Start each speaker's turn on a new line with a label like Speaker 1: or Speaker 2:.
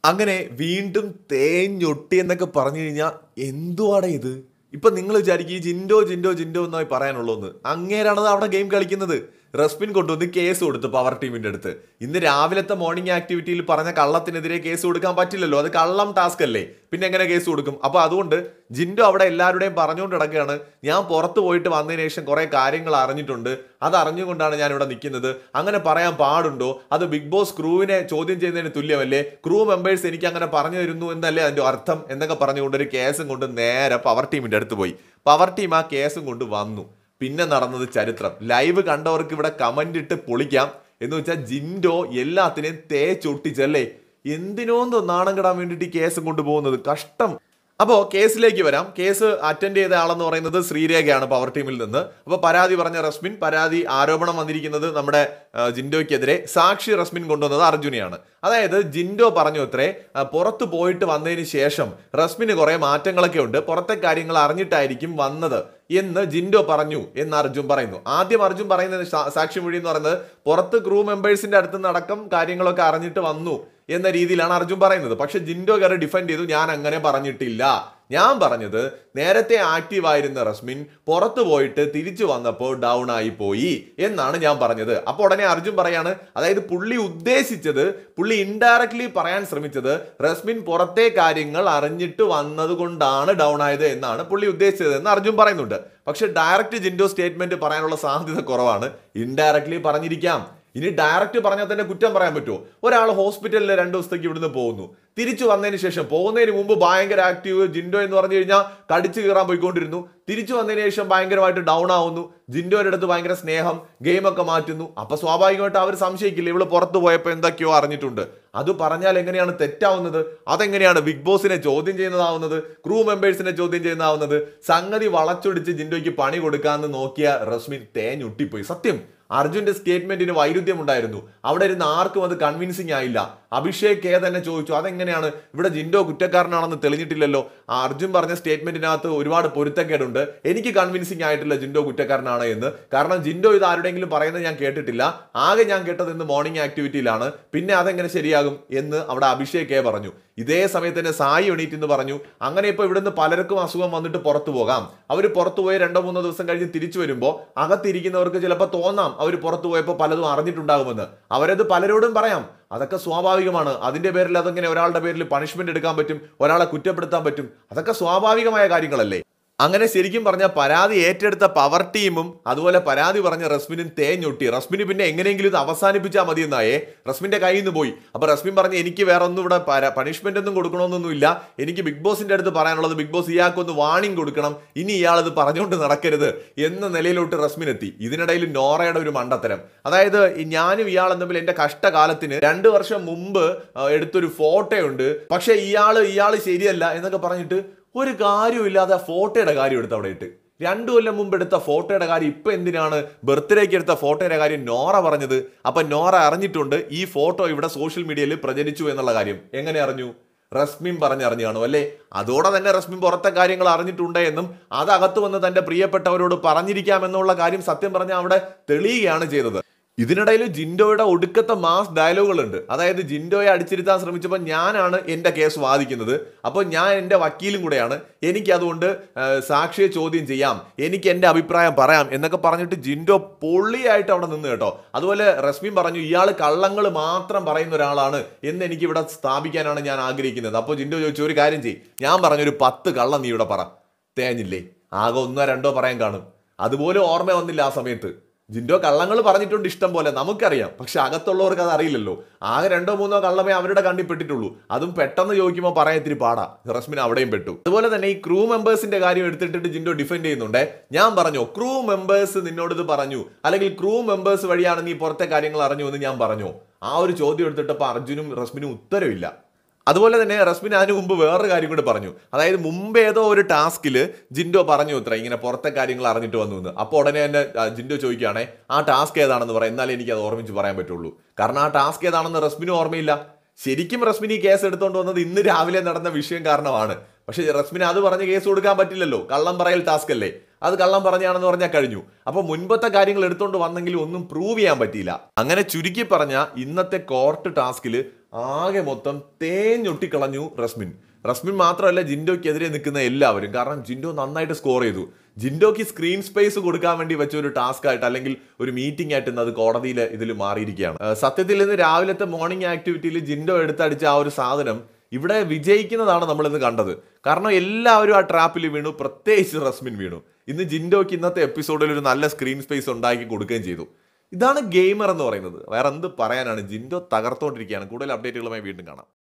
Speaker 1: അങ്ങനെ വീണ്ടും തേഞ്ഞൊട്ടി എന്നൊക്കെ പറഞ്ഞു കഴിഞ്ഞാൽ എന്തുവാടെ ഇത്? ഇപ്പൊ നിങ്ങൾ വിചാരിക്കും ഈ ജിൻഡോ ജിൻഡോ ജിൻഡോ എന്നായി പറയാനുള്ളൂന്ന്. അങ്ങേരാണത് അവിടെ ഗെയിം കളിക്കുന്നത്. റസ്മിൻ കൊണ്ടുവന്ന് കേസ് കൊടുത്തു പവർ ടീമിന്റെ അടുത്ത്. ഇന്ന് രാവിലത്തെ മോർണിംഗ് ആക്ടിവിറ്റിയിൽ പറഞ്ഞ കള്ളത്തിനെതിരെ കേസ് കൊടുക്കാൻ പറ്റില്ലല്ലോ, അത് കള്ളം ടാസ്ക് അല്ലേ, പിന്നെ എങ്ങനെ കേസ് കൊടുക്കും? അപ്പൊ അതുകൊണ്ട് ജിൻഡോ അവിടെ എല്ലാവരുടെയും പറഞ്ഞുകൊണ്ട് കിടക്കുകയാണ്, ഞാൻ പുറത്ത് പോയിട്ട് വന്നതിന് ശേഷം കുറെ കാര്യങ്ങൾ അറിഞ്ഞിട്ടുണ്ട്, അത് അറിഞ്ഞുകൊണ്ടാണ് ഞാൻ ഇവിടെ നിൽക്കുന്നത്, അങ്ങനെ പറയാൻ പാടുണ്ടോ? അത് ബിഗ് ബോസ് ക്രൂവിനെ ചോദ്യം ചെയ്യുന്നതിന് തുല്യമല്ലേ, ക്രൂ മെമ്പേഴ്സ് എനിക്ക് അങ്ങനെ പറഞ്ഞു തരുന്നു എന്നല്ലേ അതിന്റെ അർത്ഥം എന്നൊക്കെ പറഞ്ഞുകൊണ്ട് ഒരു കേസും കൊണ്ട് നേരെ പവർ ടീമിന്റെ അടുത്ത് പോയി. പവർ ടീം ആ കേസും കൊണ്ട് വന്നു. പിന്നെ നടന്നത് ചരിത്രം. ലൈവ് കണ്ടവർക്ക് ഇവിടെ കമന്റ് ഇട്ട് പൊളിക്കാം. എന്ന് വെച്ചാൽ ജിൻഡോ എല്ലാത്തിനെയും തേച്ചൊട്ടിച്ചല്ലേ. എന്തിനോന്ന് നാണം കെടാൻ വേണ്ടിയിട്ട് ഈ കേസും കൊണ്ടുപോകുന്നത്, കഷ്ടം. അപ്പോൾ കേസിലേക്ക് വരാം. കേസ് അറ്റൻഡ് ചെയ്ത ആളെന്ന് പറയുന്നത് ശ്രീരേഖയാണ് പവർ ടീമിൽ നിന്ന്. അപ്പോൾ പരാതി പറഞ്ഞ റസ്മിൻ, പരാതി ആരോപണം വന്നിരിക്കുന്നത് നമ്മുടെ ജിൻഡോയ്ക്കെതിരെ. സാക്ഷി റസ്മിൻ കൊണ്ടുവന്നത് അർജുനെയാണ്. അതായത് ജിൻഡോ പറഞ്ഞു അത്രേ, പുറത്ത് പോയിട്ട് വന്നതിന് ശേഷം റസ്മിന് കുറെ മാറ്റങ്ങളൊക്കെ ഉണ്ട്, പുറത്തെ കാര്യങ്ങൾ അറിഞ്ഞിട്ടായിരിക്കും വന്നത് എന്ന് ജിൻഡോ പറഞ്ഞു എന്ന് അർജുൻ പറയുന്നു. ആദ്യം അർജുൻ പറയുന്നത് സാക്ഷി മൊഴി എന്ന് പറയുന്നത് പുറത്ത് ക്രൂ മെമ്പേഴ്സിന്റെ അടുത്ത് നടക്കം കാര്യങ്ങളൊക്കെ അറിഞ്ഞിട്ട് വന്നു എന്ന രീതിയിലാണ് അർജുൻ പറയുന്നത്. പക്ഷെ ജിൻഡോ കയറി ഡിഫെൻഡ് ചെയ്തു, ഞാൻ അങ്ങനെ പറഞ്ഞിട്ടില്ല, ഞാൻ പറഞ്ഞത് നേരത്തെ ആക്റ്റീവ് ആയിരുന്ന റസ്മിൻ പുറത്തു പോയിട്ട് തിരിച്ചു വന്നപ്പോൾ ഡൗൺ ആയി പോയി എന്നാണ് ഞാൻ പറഞ്ഞത്. അപ്പോൾ ഉടനെ അർജുൻ പറയാണ്, അതായത് പുള്ളി ഉദ്ദേശിച്ചത്, പുള്ളി ഇൻഡയറക്ട്ലി പറയാൻ ശ്രമിച്ചത് റസ്മിൻ പുറത്തെ കാര്യങ്ങൾ അറിഞ്ഞിട്ട് വന്നത് കൊണ്ടാണ് ഡൗൺ ആയത് എന്നാണ് പുള്ളി ഉദ്ദേശിച്ചത് എന്ന് അർജുൻ പറയുന്നുണ്ട്. പക്ഷെ ഡയറക്റ്റ് ജിൻഡോ സ്റ്റേറ്റ്മെന്റ് പറയാനുള്ള സാധ്യത കുറവാണ്. ഇൻഡയറക്ട്ലി പറഞ്ഞിരിക്കാം. ഇനി ഡയറക്റ്റ് പറഞ്ഞാൽ തന്നെ കുറ്റം പറയാൻ പറ്റുമോ? ഒരാൾ ഹോസ്പിറ്റലിൽ 2 ദിവസത്തേക്ക് ഇവിടുന്ന് പോകുന്നു, തിരിച്ചു വന്നതിന് ശേഷം, പോകുന്നതിന് മുമ്പ് ഭയങ്കര ആക്റ്റീവ് ജിൻഡോ എന്ന് പറഞ്ഞു കഴിഞ്ഞാൽ കടിച്ചു കീറാൻ പോയിക്കൊണ്ടിരുന്നു, തിരിച്ചു വന്നതിന് ശേഷം ഭയങ്കരമായിട്ട് ഡൗൺ ആവുന്നു, ജിൻഡോയുടെ അടുത്ത് ഭയങ്കര സ്നേഹം, ഗെയിമൊക്കെ മാറ്റുന്നു. അപ്പൊ സ്വാഭാവികമായിട്ട് അവർ സംശയിക്കില്ല ഇവള് പുറത്തു പോയപ്പോൾ എന്തൊക്കെയോ അറിഞ്ഞിട്ടുണ്ട്. അത് പറഞ്ഞാൽ എങ്ങനെയാണ് തെറ്റാവുന്നത്? അതെങ്ങനെയാണ് ബിഗ് ബോസിനെ ചോദ്യം ചെയ്യുന്നതാവുന്നത്, ക്രൂ മെമ്പേഴ്സിനെ ചോദ്യം ചെയ്യുന്നതാവുന്നത്? സംഗതി വളച്ചൊടിച്ച് ജിൻഡോയ്ക്ക് പണി കൊടുക്കാമെന്ന് നോക്കിയ റസ്മിൻ തേഞ്ഞൊട്ടിപ്പോയി. സത്യം, അർജുന്റെ സ്റ്റേറ്റ്മെന്റിന് വൈരുദ്ധ്യം ഉണ്ടായിരുന്നു. അവിടെ ഇരുന്ന് ആർക്കും അത് കൺവിൻസിങ് ആയില്ല. അഭിഷേക് കെ തന്നെ ചോദിച്ചു, അതെങ്ങനെയാണ്, ഇവിടെ ജിൻഡോ കുറ്റക്കാരനാണെന്ന് തെളിഞ്ഞിട്ടില്ലല്ലോ, അർജുൻ പറഞ്ഞ സ്റ്റേറ്റ്മെന്റിനകത്ത് ഒരുപാട് പൊരുത്തക്കേടുണ്ട്, എനിക്ക് കൺവിൻസിങ് ആയിട്ടില്ല ജിൻഡോ കുറ്റക്കാരനാണ് എന്ന്. കാരണം ജിൻഡോ ഇത് ആരുടെയെങ്കിലും പറയുന്നത് ഞാൻ കേട്ടിട്ടില്ല, ആകെ ഞാൻ കേട്ടത് ഇന്ന് മോർണിംഗ് ആക്ടിവിറ്റിയിലാണ്, പിന്നെ അതെങ്ങനെ ശരിയാകും എന്ന് അവിടെ അഭിഷേക് കെ പറഞ്ഞു. ഇതേ സമയത്ത് തന്നെ സായി എണീറ്റ് എന്ന് പറഞ്ഞു, അങ്ങനെ ഇപ്പോൾ ഇവിടുന്ന് പലർക്കും അസുഖം വന്നിട്ട് പുറത്തു പോകാം, അവർ പുറത്തു പോയി 2-3 ദിവസം കഴിഞ്ഞ് തിരിച്ചു വരുമ്പോൾ അകത്തിരിക്കുന്നവർക്ക് ചിലപ്പോൾ തോന്നാം അവർ പുറത്തു പോയപ്പോൾ പലതും അറിഞ്ഞിട്ടുണ്ടാകുമെന്ന്. അവരത് പലരോടും പറയാം, അതൊക്കെ സ്വാഭാവികമാണ്. അതിന്റെ പേരിൽ അതെങ്ങനെ ഒരാളുടെ പേരിൽ പണിഷ്മെന്റ് എടുക്കാൻ പറ്റും, ഒരാളെ കുറ്റപ്പെടുത്താൻ പറ്റും? അതൊക്കെ സ്വാഭാവികമായ കാര്യങ്ങളല്ലേ. അങ്ങനെ ശരിക്കും പറഞ്ഞാൽ പരാതി ഏറ്റെടുത്ത പവർ ടീമും അതുപോലെ പരാതി പറഞ്ഞ റസ്മിനും തേഞ്ഞൊട്ടി. റസ്മിന് പിന്നെ എങ്ങനെയെങ്കിലും ഇത് അവസാനിപ്പിച്ചാൽ മതി എന്നായേ. റസ്മിന്റെ കയ്യിൽ നിന്ന് പോയി. അപ്പൊ റസ്മിൻ പറഞ്ഞു, എനിക്ക് വേറെ ഒന്നും ഇവിടെ പണിഷ്മെന്റ് ഒന്നും കൊടുക്കണമെന്നൊന്നുമില്ല, എനിക്ക് ബിഗ് ബോസിന്റെ അടുത്ത് പറയാനുള്ളത് ബിഗ് ബോസ് ഇയാൾക്കൊന്ന് വാണിംഗ് കൊടുക്കണം, ഇനി ഇയാളത് പറഞ്ഞുകൊണ്ട് നടക്കരുത് എന്ന നിലയിലോട്ട് റസ്മിൻ എത്തി. ഇതിനിടയിൽ നോറയുടെ ഒരു മണ്ടത്തരം. അതായത് ഞാനും ഇയാളും തമ്മിൽ എന്റെ കഷ്ടകാലത്തിന് 2 വർഷം മുമ്പ് എടുത്തൊരു ഫോട്ടോ ഉണ്ട്, പക്ഷെ ഇയാള് ശരിയല്ല എന്നൊക്കെ പറഞ്ഞിട്ട് ഒരു കാര്യമില്ലാതെ ഫോട്ടോയുടെ കാര്യം എടുത്ത് അവിടെ ഇട്ട്. 2 കൊല്ലം മുമ്പ് എടുത്ത ഫോട്ടോയുടെ കാര്യം ഇപ്പൊ എന്തിനാണ് ബർത്ത്ഡേക്ക് എടുത്ത ഫോട്ടോയുടെ കാര്യം നോറ പറഞ്ഞത്? അപ്പൊ നോറ അറിഞ്ഞിട്ടുണ്ട് ഈ ഫോട്ടോ ഇവിടെ സോഷ്യൽ മീഡിയയിൽ പ്രചരിച്ചു എന്നുള്ള കാര്യം. എങ്ങനെ അറിഞ്ഞു? റസ്മിൻ പറഞ്ഞറിഞ്ഞു കാണും അല്ലേ. അതോടെ തന്നെ റസ്മിൻ പുറത്തെ കാര്യങ്ങൾ അറിഞ്ഞിട്ടുണ്ട് എന്നും അതകത്ത് വന്ന് തന്റെ പ്രിയപ്പെട്ടവരോട് പറഞ്ഞിരിക്കാമെന്നുള്ള കാര്യം സത്യം പറഞ്ഞാൽ അവിടെ തെളിയുകയാണ് ചെയ്തത്. ഇതിനിടയിൽ ജിൻഡോയുടെ ഒടുക്കത്തെ മാസ് ഡയലോഗുകളുണ്ട്. അതായത് ജിൻഡോയെ അടിച്ചിരുത്താൻ ശ്രമിച്ചപ്പോൾ ഞാനാണ് എൻ്റെ കേസ് വാദിക്കുന്നത്, അപ്പോൾ ഞാൻ എൻ്റെ വക്കീലും കൂടെയാണ്, എനിക്ക് അതുകൊണ്ട് സാക്ഷിയെ ചോദ്യം ചെയ്യാം, എനിക്ക് എൻ്റെ അഭിപ്രായം പറയാം എന്നൊക്കെ പറഞ്ഞിട്ട് ജിൻഡോ പൊള്ളിയായിട്ട് അവിടെ നിന്ന് കേട്ടോ. അതുപോലെ റസ്മിൻ പറഞ്ഞു, ഇയാൾ കള്ളങ്ങൾ മാത്രം പറയുന്ന ഒരാളാണ് എന്ന് എനിക്ക് ഇവിടെ സ്ഥാപിക്കാനാണ് ഞാൻ ആഗ്രഹിക്കുന്നത്. അപ്പോൾ ജിൻഡോ ചോദിച്ചു, ഒരു കാര്യം ചെയ്യും, ഞാൻ പറഞ്ഞൊരു 10 കള്ളം നീ ഇവിടെ പറ. തേഞ്ഞില്ലേ? ആകെ 1-2 പറയാൻ കാണും. അതുപോലെ ഓർമ്മ വന്നില്ല ആ സമയത്ത്. ജിൻഡോ കള്ളങ്ങൾ പറഞ്ഞിട്ടുണ്ട് ഇഷ്ടം പോലെ, നമുക്കറിയാം, പക്ഷെ അകത്തുള്ളവർക്ക് അത് അറിയില്ലല്ലോ. ആകെ 2-3 കള്ളമേ അവരുടെ കണ്ണിൽ പെട്ടിട്ടുള്ളൂ. അതും പെട്ടെന്ന് ചോദിക്കുമ്പോൾ പറയാൻ ഇത്തിരി പാടാ. റസ്മിൻ അവിടെയും പെട്ടു. അതുപോലെ തന്നെ ഈ ക്രൂ മെമ്പേഴ്സിന്റെ കാര്യം എടുത്തിട്ട് ജിൻഡോ ഡിഫെൻഡ് ചെയ്യുന്നുണ്ട്. ഞാൻ പറഞ്ഞു, ക്രൂ മെമ്പേഴ്സ് നിന്നോട് ഇത് പറഞ്ഞു, അല്ലെങ്കിൽ ക്രൂ മെമ്പേഴ്സ് വഴിയാണ് നീ പുറത്തെ കാര്യങ്ങൾ അറിഞ്ഞു എന്ന് ഞാൻ പറഞ്ഞു. ആ ഒരു ചോദ്യം എടുത്തിട്ടപ്പോൾ അർജുനും റസ്മിനും ഉത്തരവില്ല. അതുപോലെ തന്നെ റസ്മിൻ അതിന് മുമ്പ് വേറൊരു കാര്യം കൂടി പറഞ്ഞു. അതായത് മുമ്പ് ഏതോ ഒരു ടാസ്കിൽ ജിൻഡോ പറഞ്ഞു അത്ര ഇങ്ങനെ പുറത്തെ കാര്യങ്ങൾ അറിഞ്ഞിട്ട് വന്നു എന്ന്. അപ്പോൾ ഉടനെ തന്നെ ജിൻഡോ ചോദിക്കുകയാണെ, ആ ടാസ്ക് ഏതാണെന്ന് പറയാം, എന്നാലേ എനിക്ക് അത് ഓർമ്മിച്ച് പറയാൻ പറ്റുള്ളൂ. കാരണം ആ ടാസ്ക് ഏതാണെന്ന് റസ്മിനും ഓർമ്മയില്ല. ശരിക്കും റസ്മിൻ ഈ കേസ് എടുത്തുകൊണ്ട് വന്നത് ഇന്ന് രാവിലെ നടന്ന വിഷയം കാരണമാണ്. പക്ഷെ റസ്മിന് അത് പറഞ്ഞ് കേസ് കൊടുക്കാൻ പറ്റില്ലല്ലോ, കള്ളം പറയൽ ടാസ്ക് അല്ലേ, അത് കള്ളം പറഞ്ഞാണെന്ന് പറഞ്ഞാൽ കഴിഞ്ഞു. അപ്പൊ മുൻപത്തെ കാര്യങ്ങൾ എടുത്തുകൊണ്ട് വന്നെങ്കിൽ ഒന്നും പ്രൂവ് ചെയ്യാൻ പറ്റിയില്ല. അങ്ങനെ ചുരുക്കി പറഞ്ഞ ഇന്നത്തെ കോർട്ട് ടാസ്കിൽ ആകെ മൊത്തം തേഞ്ഞൊട്ടിക്കളഞ്ഞു റസ്മിൻ മാത്രമല്ല ജിൻഡോയ്ക്കെതിരെ നിൽക്കുന്ന എല്ലാവരും. കാരണം ജിൻഡോ നന്നായിട്ട് സ്കോർ ചെയ്തു. ജിൻഡോയ്ക്ക് സ്ക്രീൻ സ്പേസ് കൊടുക്കാൻ വേണ്ടി വെച്ച ഒരു ടാസ്ക് ആയിട്ട് അല്ലെങ്കിൽ ഒരു മീറ്റിംഗ് ആയിട്ട് ഇന്ന് അത് കോടതിയിൽ ഇതിൽ മാറിയിരിക്കുകയാണ്. സത്യത്തിൽ ഇന്ന് രാവിലത്തെ മോർണിംഗ് ആക്ടിവിറ്റിയിൽ ജിൻഡോ എടുത്തടിച്ച ആ ഒരു സാധനം ഇവിടെ വിജയിക്കുന്നതാണ് നമ്മളിന്ന് കണ്ടത്. കാരണം എല്ലാവരും ആ ട്രാപ്പിൽ വീണു, പ്രത്യേകിച്ച് റസ്മിൻ വീണു. ഇന്ന് ജിൻഡോയ്ക്ക് ഇന്നത്തെ എപ്പിസോഡിൽ ഒരു നല്ല സ്ക്രീൻ സ്പേസ് ഉണ്ടാക്കി കൊടുക്കുകയും ചെയ്തു. ഇതാണ് ഗെയിമർ എന്ന് പറയുന്നത്. വേറെ എന്ത് പറയാനാണ്, ജിൻഡോ തകർത്തോണ്ടിരിക്കുകയാണ്. കൂടുതൽ അപ്ഡേറ്റുകളുമായി വീണ്ടും കാണാം.